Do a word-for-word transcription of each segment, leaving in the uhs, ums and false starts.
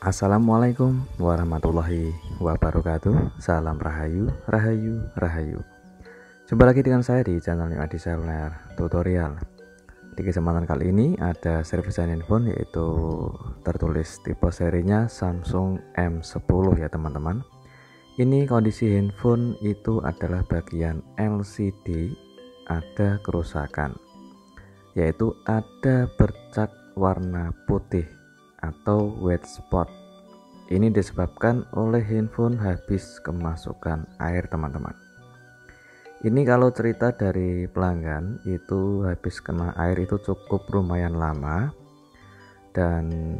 Assalamualaikum warahmatullahi wabarakatuh. Salam rahayu, rahayu, rahayu. Jumpa lagi dengan saya di channel Adi Seluler Tutorial. Di kesempatan kali ini ada servisan handphone, yaitu tertulis tipe serinya Samsung M sepuluh ya teman-teman. Ini kondisi handphone itu adalah bagian L C D ada kerusakan, yaitu ada bercak warna putih atau white spot. Ini disebabkan oleh handphone habis kemasukan air teman-teman. Ini kalau cerita dari pelanggan, itu habis kena air itu cukup lumayan lama dan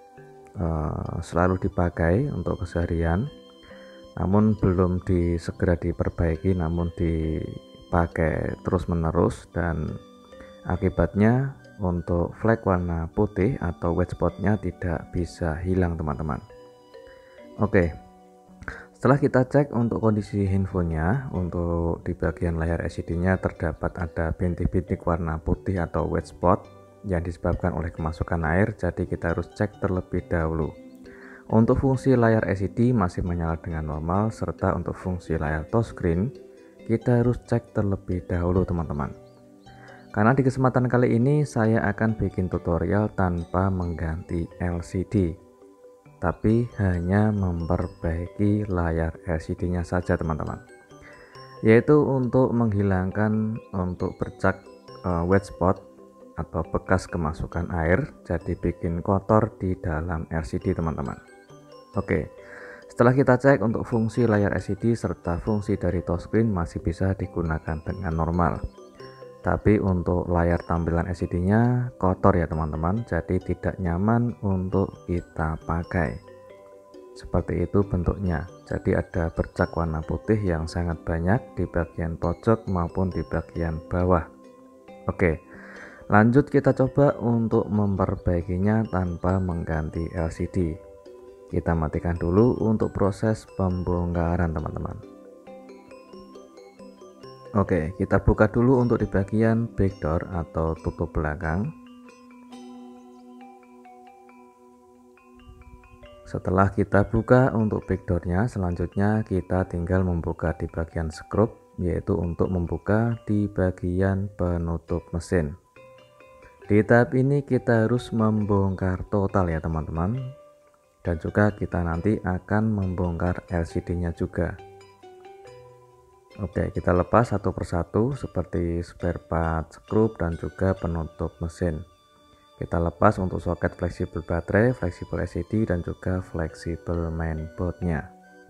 uh, selalu dipakai untuk keseharian, namun belum disegera diperbaiki, namun dipakai terus menerus, dan akibatnya untuk flek warna putih atau white spotnya tidak bisa hilang teman-teman. Oke, setelah kita cek untuk kondisi handphonenya, untuk di bagian layar L C D nya terdapat ada bintik-bintik warna putih atau white spot yang disebabkan oleh kemasukan air, jadi kita harus cek terlebih dahulu. Untuk fungsi layar L C D masih menyala dengan normal, serta untuk fungsi layar touchscreen kita harus cek terlebih dahulu teman-teman. Karena di kesempatan kali ini saya akan bikin tutorial tanpa mengganti L C D, tapi hanya memperbaiki layar L C D nya saja teman-teman, yaitu untuk menghilangkan untuk bercak uh, white spot atau bekas kemasukan air, jadi bikin kotor di dalam L C D teman-teman. Oke, setelah kita cek untuk fungsi layar L C D serta fungsi dari touchscreen masih bisa digunakan dengan normal. Tapi untuk layar tampilan L C D nya kotor ya teman-teman, jadi tidak nyaman untuk kita pakai. Seperti itu bentuknya, jadi ada bercak warna putih yang sangat banyak di bagian pojok maupun di bagian bawah. Oke, lanjut kita coba untuk memperbaikinya tanpa mengganti L C D. Kita matikan dulu untuk proses pembongkaran teman-teman. Oke, kita buka dulu untuk di bagian backdoor atau tutup belakang. Setelah kita buka untuk backdoornya, selanjutnya kita tinggal membuka di bagian skrup, yaitu untuk membuka di bagian penutup mesin. Di tahap ini kita harus membongkar total ya teman-teman, dan juga kita nanti akan membongkar L C D nya juga. Oke, kita lepas satu persatu seperti spare part, skrup, dan juga penutup mesin. Kita lepas untuk soket fleksibel baterai, fleksibel L C D, dan juga fleksibel mainboardnya.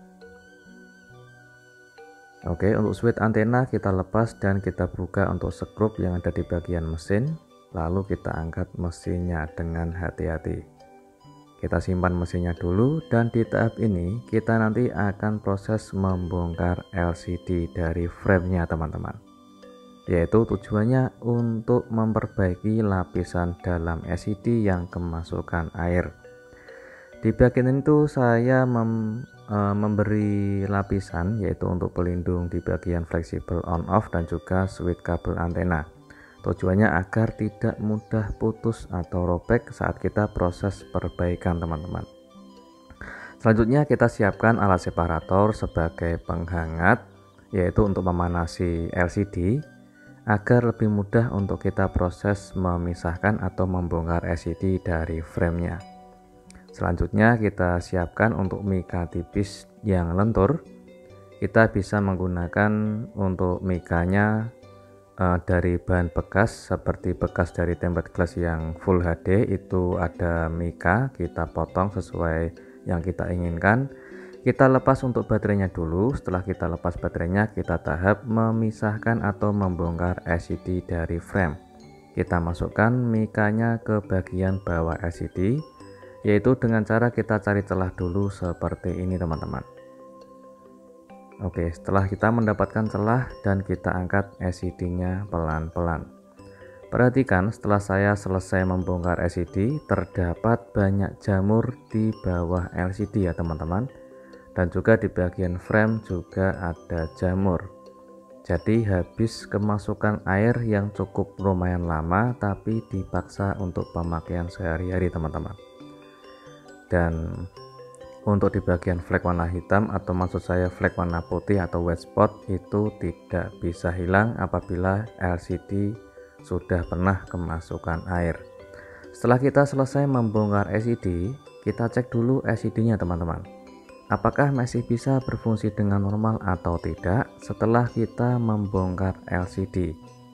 Oke, untuk switch antena kita lepas dan kita buka untuk skrup yang ada di bagian mesin, lalu kita angkat mesinnya dengan hati-hati. Kita simpan mesinnya dulu, dan di tahap ini kita nanti akan proses membongkar L C D dari framenya teman-teman, yaitu tujuannya untuk memperbaiki lapisan dalam L C D yang kemasukan air. Di bagian itu saya mem, e, memberi lapisan, yaitu untuk pelindung di bagian fleksibel on off dan juga switch kabel antena. Tujuannya agar tidak mudah putus atau robek saat kita proses perbaikan teman-teman. Selanjutnya kita siapkan alat separator sebagai penghangat, yaitu untuk memanasi L C D agar lebih mudah untuk kita proses memisahkan atau membongkar L C D dari framenya. Selanjutnya kita siapkan untuk mika tipis yang lentur. Kita bisa menggunakan untuk mikanya Uh, dari bahan bekas, seperti bekas dari tempered glass yang full H D, itu ada mika, kita potong sesuai yang kita inginkan. Kita lepas untuk baterainya dulu. Setelah kita lepas baterainya, kita tahap memisahkan atau membongkar L C D dari frame. Kita masukkan mikanya ke bagian bawah L C D, yaitu dengan cara kita cari celah dulu seperti ini teman-teman. Oke, setelah kita mendapatkan celah dan kita angkat L C D nya pelan-pelan. Perhatikan, setelah saya selesai membongkar L C D, terdapat banyak jamur di bawah L C D ya teman-teman, dan juga di bagian frame juga ada jamur. Jadi habis kemasukan air yang cukup lumayan lama, tapi dipaksa untuk pemakaian sehari-hari teman-teman. Dan Untuk di bagian flag warna hitam atau maksud saya flag warna putih atau white spot itu tidak bisa hilang apabila L C D sudah pernah kemasukan air. Setelah kita selesai membongkar L C D, kita cek dulu L C D nya teman-teman, apakah masih bisa berfungsi dengan normal atau tidak setelah kita membongkar L C D.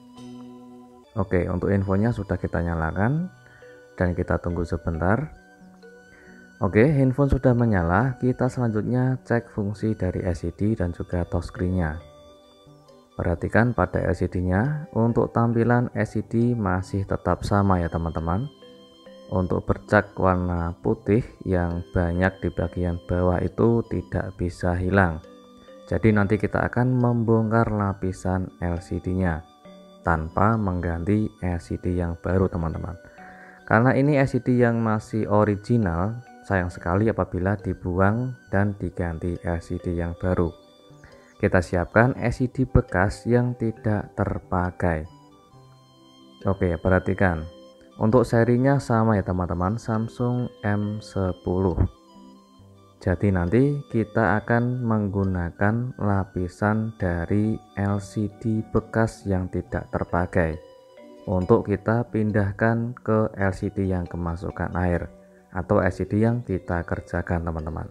Oke, untuk infonya sudah kita nyalakan dan kita tunggu sebentar. Oke, handphone sudah menyala. Kita selanjutnya cek fungsi dari L C D dan juga touchscreen-nya. Perhatikan pada L C D-nya, untuk tampilan L C D masih tetap sama ya teman-teman. Untuk bercak warna putih yang banyak di bagian bawah itu tidak bisa hilang. Jadi nanti kita akan membongkar lapisan L C D-nya tanpa mengganti L C D yang baru teman-teman. Karena ini L C D yang masih original, sayang sekali apabila dibuang dan diganti L C D yang baru. Kita siapkan L C D bekas yang tidak terpakai. Oke, perhatikan. Untuk serinya sama ya teman-teman, Samsung M sepuluh. Jadi nanti kita akan menggunakan lapisan dari L C D bekas yang tidak terpakai untuk kita pindahkan ke L C D yang kemasukan air atau L C D yang kita kerjakan teman-teman.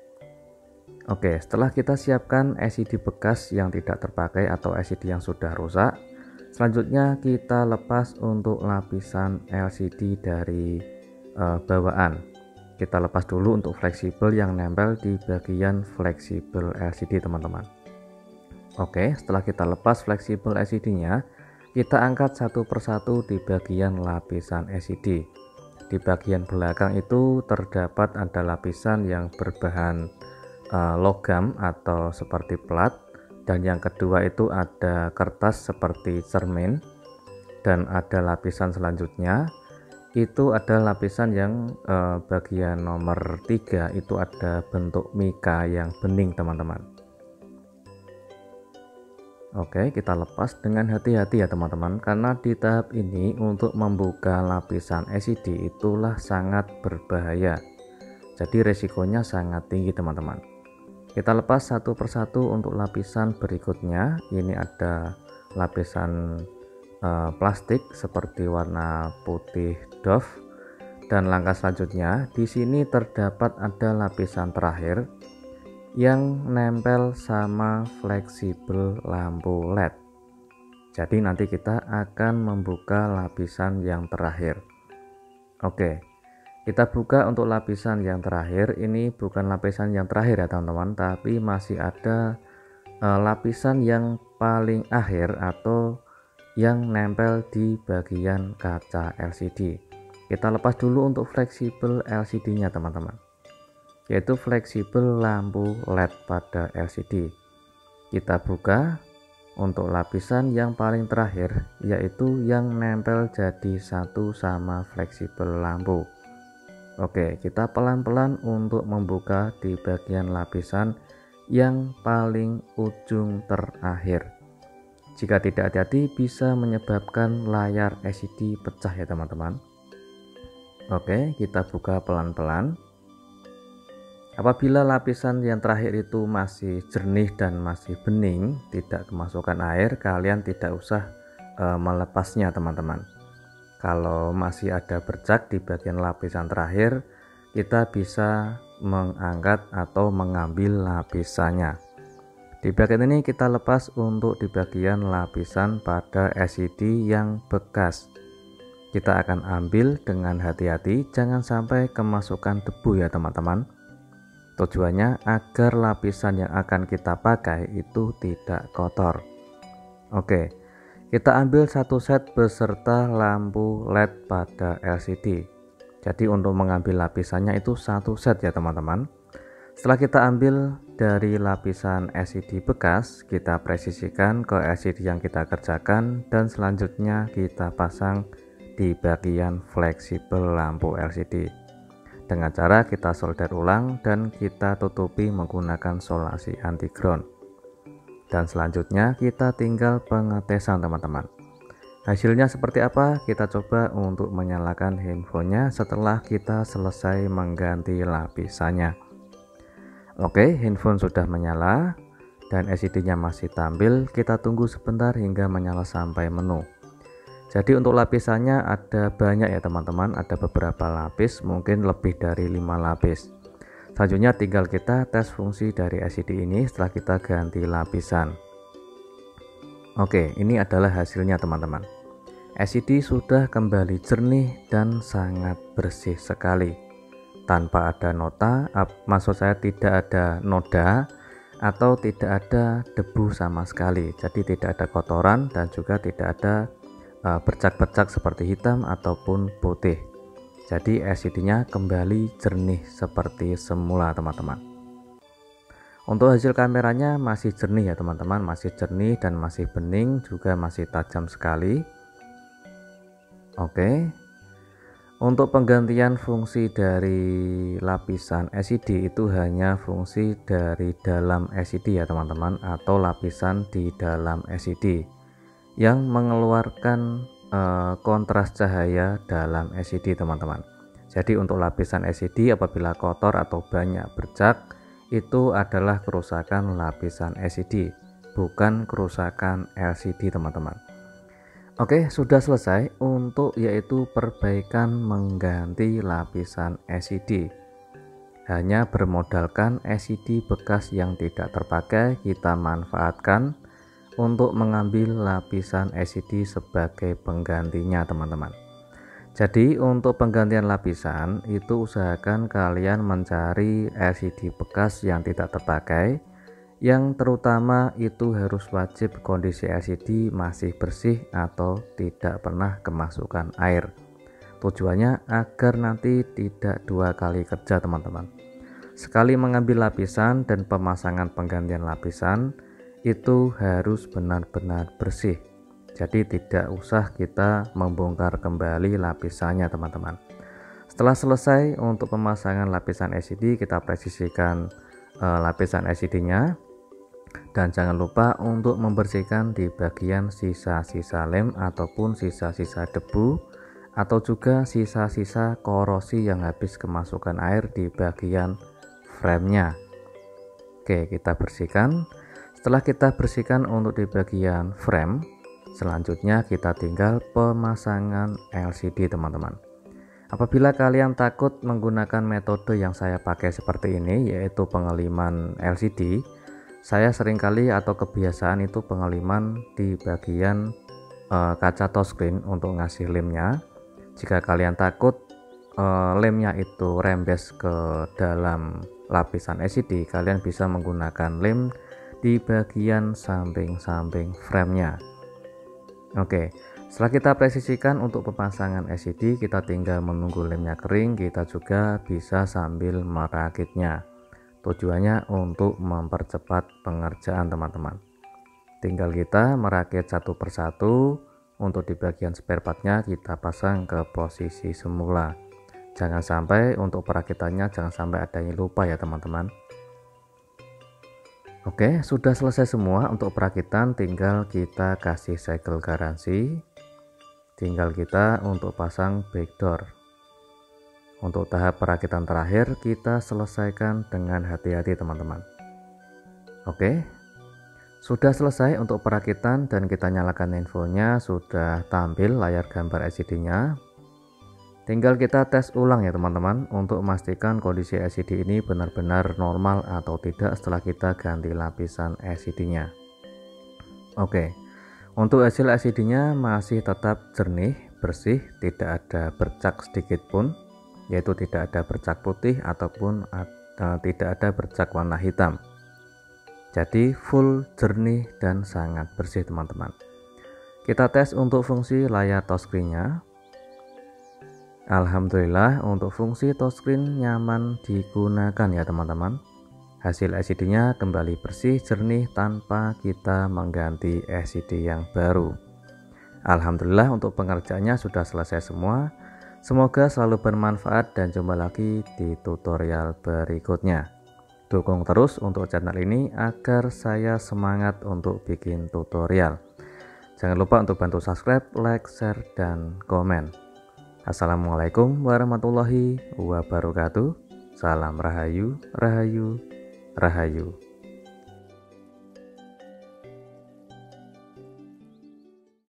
Oke, setelah kita siapkan L C D bekas yang tidak terpakai atau L C D yang sudah rusak, selanjutnya kita lepas untuk lapisan L C D dari uh, bawaan. Kita lepas dulu untuk fleksibel yang nempel di bagian fleksibel L C D teman-teman. Oke, setelah kita lepas fleksibel L C D-nya, kita angkat satu persatu di bagian lapisan L C D. Di bagian belakang itu terdapat ada lapisan yang berbahan uh, logam atau seperti plat, dan yang kedua itu ada kertas seperti cermin, dan ada lapisan selanjutnya itu ada lapisan yang uh, bagian nomor tiga itu ada bentuk mika yang bening teman-teman. Oke, kita lepas dengan hati-hati ya teman-teman, karena di tahap ini untuk membuka lapisan L C D itulah sangat berbahaya. Jadi resikonya sangat tinggi teman-teman. Kita lepas satu persatu untuk lapisan berikutnya. Ini ada lapisan uh, plastik seperti warna putih doff, dan langkah selanjutnya di sini terdapat ada lapisan terakhir yang nempel sama fleksibel lampu L E D. Jadi nanti kita akan membuka lapisan yang terakhir. Oke, kita buka untuk lapisan yang terakhir. Ini bukan lapisan yang terakhir ya teman-teman, tapi masih ada uh, lapisan yang paling akhir atau yang nempel di bagian kaca L C D. Kita lepas dulu untuk fleksibel L C D-nya teman-teman, yaitu fleksibel lampu L E D pada L C D. Kita buka untuk lapisan yang paling terakhir, yaitu yang nempel jadi satu sama fleksibel lampu. Oke, kita pelan-pelan untuk membuka di bagian lapisan yang paling ujung terakhir. Jika tidak hati-hati bisa menyebabkan layar L C D pecah ya teman-teman. Oke, kita buka pelan-pelan. Apabila lapisan yang terakhir itu masih jernih dan masih bening, tidak kemasukan air, kalian tidak usah e, melepasnya teman-teman. Kalau masih ada bercak di bagian lapisan terakhir, kita bisa mengangkat atau mengambil lapisannya. Di bagian ini kita lepas untuk di bagian lapisan pada L C D yang bekas. Kita akan ambil dengan hati-hati, jangan sampai kemasukan debu ya teman-teman. Tujuannya agar lapisan yang akan kita pakai itu tidak kotor. Oke, kita ambil satu set beserta lampu L E D pada L C D. Jadi untuk mengambil lapisannya itu satu set ya teman-teman. Setelah kita ambil dari lapisan L C D bekas, kita presisikan ke L C D yang kita kerjakan, dan selanjutnya kita pasang di bagian fleksibel lampu L C D. Dengan cara kita solder ulang dan kita tutupi menggunakan solasi anti ground. Dan selanjutnya kita tinggal pengetesan teman-teman. Hasilnya seperti apa? Kita coba untuk menyalakan handphonenya setelah kita selesai mengganti lapisannya. Oke, handphone sudah menyala dan L C D-nya masih tampil. Kita tunggu sebentar hingga menyala sampai menu. Jadi untuk lapisannya ada banyak ya teman-teman, ada beberapa lapis, mungkin lebih dari lima lapis. Selanjutnya tinggal kita tes fungsi dari L C D ini setelah kita ganti lapisan. Oke, ini adalah hasilnya teman-teman. L C D sudah kembali jernih dan sangat bersih sekali, tanpa ada nota, maksud saya tidak ada noda atau tidak ada debu sama sekali. Jadi tidak ada kotoran dan juga tidak ada bercak-bercak seperti hitam ataupun putih. Jadi L C D-nya kembali jernih seperti semula teman-teman. Untuk hasil kameranya masih jernih ya teman-teman, masih jernih dan masih bening, juga masih tajam sekali. Oke, untuk penggantian fungsi dari lapisan L C D itu hanya fungsi dari dalam L C D ya teman-teman, atau lapisan di dalam L C D yang mengeluarkan eh, kontras cahaya dalam L C D teman-teman. Jadi untuk lapisan L C D apabila kotor atau banyak bercak, itu adalah kerusakan lapisan L C D, bukan kerusakan L C D teman-teman. Oke, sudah selesai untuk yaitu perbaikan mengganti lapisan L C D. Hanya bermodalkan L C D bekas yang tidak terpakai, kita manfaatkan untuk mengambil lapisan L C D sebagai penggantinya teman-teman. Jadi untuk penggantian lapisan itu usahakan kalian mencari L C D bekas yang tidak terpakai, yang terutama itu harus wajib kondisi L C D masih bersih atau tidak pernah kemasukan air. Tujuannya agar nanti tidak dua kali kerja teman-teman. Sekali mengambil lapisan dan pemasangan penggantian lapisan itu harus benar-benar bersih. Jadi tidak usah kita membongkar kembali lapisannya teman-teman. Setelah selesai untuk pemasangan lapisan L C D, kita presisikan eh, lapisan L C D-nya. Dan jangan lupa untuk membersihkan di bagian sisa-sisa lem ataupun sisa-sisa debu, atau juga sisa-sisa korosi yang habis kemasukan air di bagian framenya. Oke, kita bersihkan. Setelah kita bersihkan untuk di bagian frame, selanjutnya kita tinggal pemasangan L C D teman-teman. Apabila kalian takut menggunakan metode yang saya pakai seperti ini, yaitu pengeliman L C D, saya seringkali atau kebiasaan itu pengeliman di bagian e, kaca touchscreen untuk ngasih lemnya. Jika kalian takut e, lemnya itu rembes ke dalam lapisan L C D, kalian bisa menggunakan lem di bagian samping-samping framenya. Oke, setelah kita presisikan untuk pemasangan L C D, kita tinggal menunggu lemnya kering. Kita juga bisa sambil merakitnya. Tujuannya untuk mempercepat pengerjaan teman-teman. Tinggal kita merakit satu persatu. Untuk di bagian spare partnya kita pasang ke posisi semula. Jangan sampai untuk perakitannya jangan sampai ada yang lupa ya teman-teman. Oke, sudah selesai semua untuk perakitan, tinggal kita kasih segel garansi. Tinggal kita untuk pasang backdoor. Untuk tahap perakitan terakhir kita selesaikan dengan hati-hati teman-teman. Oke, sudah selesai untuk perakitan dan kita nyalakan handphonenya, sudah tampil layar gambar L C D-nya. Tinggal kita tes ulang ya teman-teman untuk memastikan kondisi L C D ini benar-benar normal atau tidak setelah kita ganti lapisan L C D-nya. Oke, untuk hasil L C D-nya masih tetap jernih, bersih, tidak ada bercak sedikit pun, yaitu tidak ada bercak putih ataupun uh, tidak ada bercak warna hitam. Jadi full jernih dan sangat bersih teman-teman. Kita tes untuk fungsi layar touchscreen-nya. Alhamdulillah untuk fungsi touchscreen nyaman digunakan ya teman-teman. Hasil L C D-nya kembali bersih, jernih tanpa kita mengganti L C D yang baru. Alhamdulillah untuk pengerjaannya sudah selesai semua. Semoga selalu bermanfaat dan jumpa lagi di tutorial berikutnya. Dukung terus untuk channel ini agar saya semangat untuk bikin tutorial. Jangan lupa untuk bantu subscribe, like, share, dan komen. Assalamualaikum warahmatullahi wabarakatuh. Salam Rahayu, Rahayu, Rahayu.